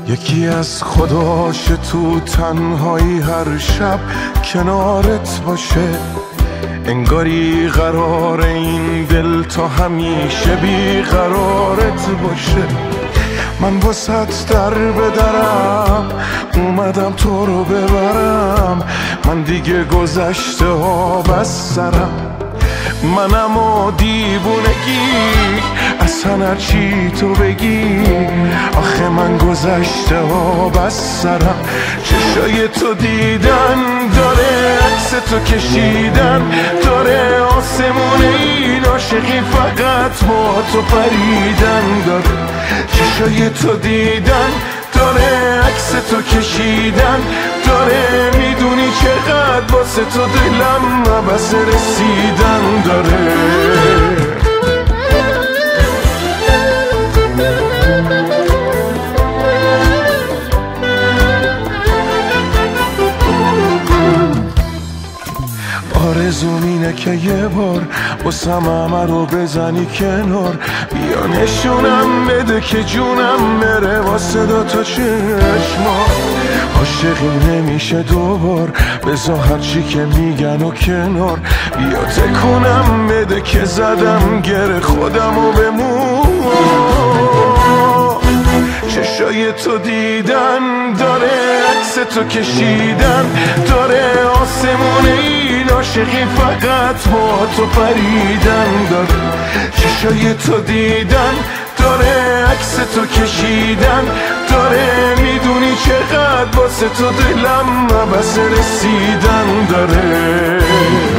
یکی از خداش تو تنهایی هر شب کنارت باشه، انگاری قرار این دل تا همیشه بی قرارت باشه. من واسط در بدرم اومدم تو رو ببرم، من دیگه گذشته ها بس سرم. منم و دیوونگی اصلا هرچی تو بگی، آخه من گذشته ها بس سرم. چشای تو دیدن داره، عکس تو کشیدن داره، آسمون این عاشقی فقط با تو پریدن داره. چشای تو دیدن داره، عکس تو کشیدن داره، میدونی چقدر واسه تو دلم بس رسیدن داره. آرزوم اینه که یه بار واسم همه رو بزنی کنار، بیا نشونم بده که جونم بره واسه دوتا چشما. عاشقی نمیشه دوبار، بذار هرچی که میگن و کنار، بیا تکونم بده که زدم گره خودم و بمون. چشای تو دیدن داره، عکس تو کشیدن داره، آسمون این عاشقی فقط با تو پریدن داره. چشای تو دیدن داره، عکس تو کشیدن داره، میدونی چقدر واسه تو دلم بس رسیدن داره.